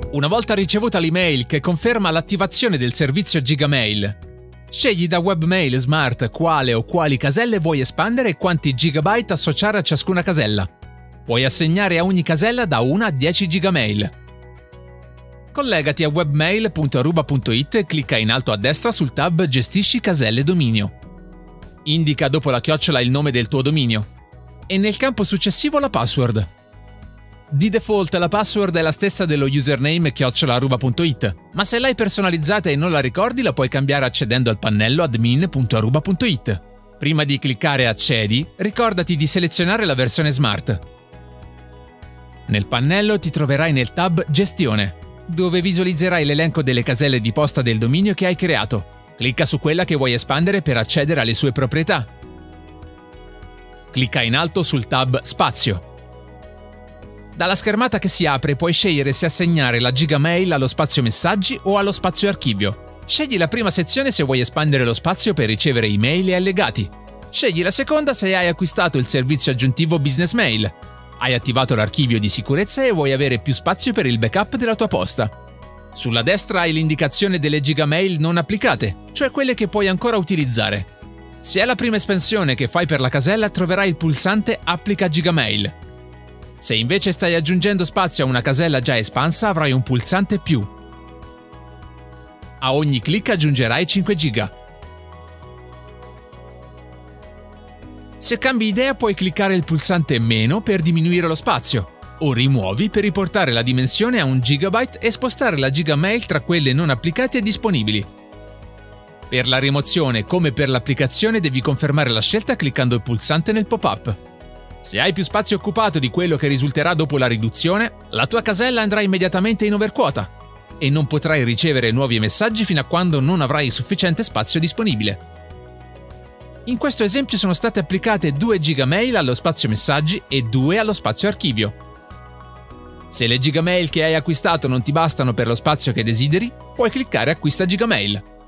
Una volta ricevuta l'email che conferma l'attivazione del servizio Gigamail, scegli da Webmail Smart quale o quali caselle vuoi espandere e quanti gigabyte associare a ciascuna casella. Puoi assegnare a ogni casella da 1 a 10 Gigamail. Collegati a webmail.aruba.it e clicca in alto a destra sul tab Gestisci caselle dominio. Indica dopo la chiocciola il nome del tuo dominio e nel campo successivo la password. Di default la password è la stessa dello username @aruba.it, ma se l'hai personalizzata e non la ricordi la puoi cambiare accedendo al pannello admin.aruba.it. Prima di cliccare Accedi, ricordati di selezionare la versione Smart. Nel pannello ti troverai nel tab Gestione, dove visualizzerai l'elenco delle caselle di posta del dominio che hai creato. Clicca su quella che vuoi espandere per accedere alle sue proprietà. Clicca in alto sul tab Spazio. Dalla schermata che si apre puoi scegliere se assegnare la Gigamail allo spazio messaggi o allo spazio archivio. Scegli la prima sezione se vuoi espandere lo spazio per ricevere email e allegati. Scegli la seconda se hai acquistato il servizio aggiuntivo Business Mail. Hai attivato l'archivio di sicurezza e vuoi avere più spazio per il backup della tua posta. Sulla destra hai l'indicazione delle Gigamail non applicate, cioè quelle che puoi ancora utilizzare. Se è la prima espansione che fai per la casella, troverai il pulsante Applica Gigamail. Se invece stai aggiungendo spazio a una casella già espansa, avrai un pulsante più. A ogni clic aggiungerai 5 giga. Se cambi idea puoi cliccare il pulsante meno per diminuire lo spazio, o rimuovi per riportare la dimensione a 1 GB e spostare la Gigamail tra quelle non applicate e disponibili. Per la rimozione, come per l'applicazione, devi confermare la scelta cliccando il pulsante nel pop-up. Se hai più spazio occupato di quello che risulterà dopo la riduzione, la tua casella andrà immediatamente in overquota e non potrai ricevere nuovi messaggi fino a quando non avrai sufficiente spazio disponibile. In questo esempio sono state applicate 2 Gigamail allo spazio messaggi e 2 allo spazio archivio. Se le Gigamail che hai acquistato non ti bastano per lo spazio che desideri, puoi cliccare Acquista Gigamail.